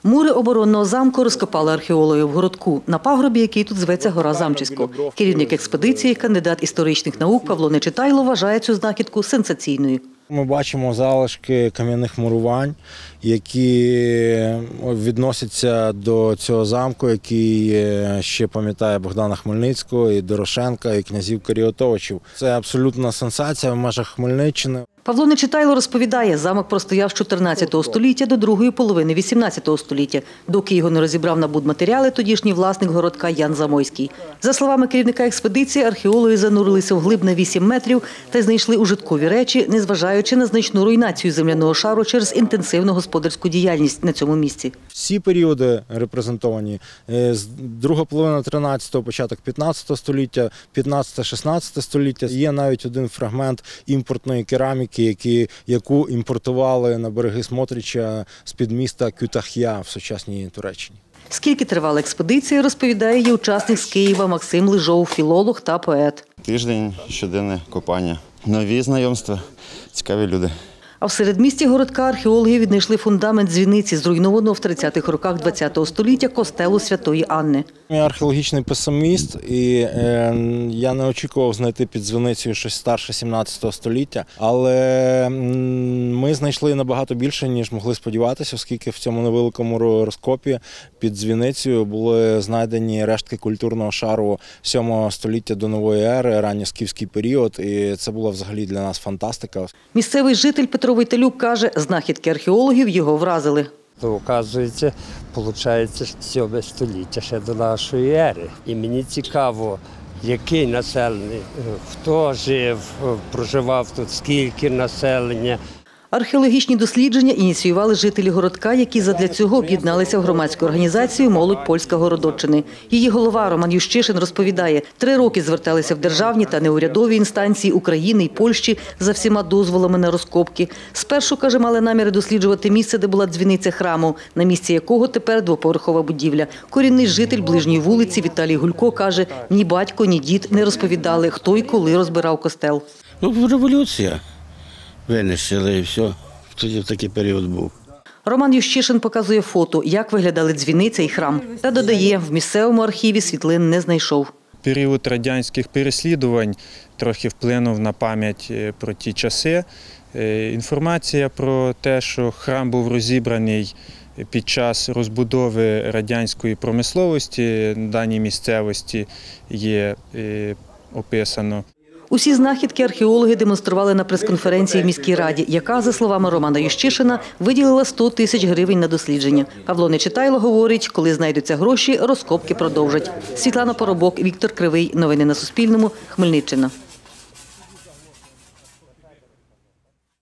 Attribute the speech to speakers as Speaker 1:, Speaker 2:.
Speaker 1: Мури оборонного замку розкопали археологи в городку, на пагорбі, який тут зветься Гора Замчисько. Керівник експедиції, кандидат історичних наук Павло Нечитайло вважає цю знахідку сенсаційною.
Speaker 2: Ми бачимо залишки кам'яних мурувань, які відносяться до цього замку, який ще пам'ятає Богдана Хмельницького, і Дорошенка, і князів Каріотовичів. Це абсолютна сенсація в межах Хмельниччини.
Speaker 1: Павло Нечитайло розповідає, замок простояв з 14 століття до другої половини 18 століття, доки його не розібрав на будматеріали тодішній власник городка Ян Замойський. За словами керівника експедиції, археологи занурилися вглиб на 8 метрів та знайшли ужиткові речі, незважаючи на значну руйнацію земляного шару через інтенсивну господарську діяльність на цьому місці.
Speaker 2: Всі періоди репрезентовані з друга половина 13-го, початок 15 століття, 15-16 століття. Є навіть один фрагмент імпортної кераміки, яку імпортували на береги Смотрича з-під міста Кютах'я в сучасній Туреччині.
Speaker 1: Скільки тривала експедиція, розповідає її учасник з Києва Максим Лижов, філолог та поет.
Speaker 3: Тиждень, щоденне копання, нові знайомства, цікаві люди.
Speaker 1: А в середмісті городка археологи віднайшли фундамент дзвіниці, зруйнованого в 30-х роках ХХ століття костелу Святої Анни.
Speaker 2: Я археологічний песиміст, і я не очікував знайти під дзвіницею щось старше 17 століття, але ми знайшли набагато більше, ніж могли сподіватися, оскільки в цьому невеликому розкопі під дзвіницею були знайдені рештки культурного шару 7 століття до нової ери, ранньоскіфський період, і це була взагалі для нас фантастика.
Speaker 1: Місцевий житель Петро Войтелюк каже, знахідки археологів його вразили.
Speaker 4: Оказується, виходить, 7 століття ще до нашої ери. І мені цікаво, який населений, хто жив, проживав тут, скільки населення.
Speaker 1: Археологічні дослідження ініціювали жителі городка, які задля цього об'єдналися в громадську організацію «Молодь Польська Городоччини». Її голова Роман Ющишин розповідає, 3 роки зверталися в державні та неурядові інстанції України і Польщі за всіма дозволами на розкопки. Спершу, каже, мали наміри досліджувати місце, де була дзвіниця храму, на місці якого тепер двоповерхова будівля. Корінний житель ближньої вулиці Віталій Гулько каже, ні батько, ні дід не розповідали, хто і коли розбирав костел.
Speaker 5: Революція. Винищили і все. Тоді такий період був.
Speaker 1: Роман Ющишин показує фото, як виглядали дзвіниця і храм. Та додає, в місцевому архіві світлин не знайшов.
Speaker 6: Період радянських переслідувань трохи вплинув на пам'ять про ті часи. Інформація про те, що храм був розібраний під час розбудови радянської промисловості, на даній місцевості є описано.
Speaker 1: Усі знахідки археологи демонстрували на прес-конференції в міській раді, яка, за словами Романа Ющишина, виділила 100 тисяч гривень на дослідження. Павло Нечитайло говорить, коли знайдуться гроші, розкопки продовжать. Світлана Поробок, Віктор Кривий. Новини на Суспільному. Хмельниччина.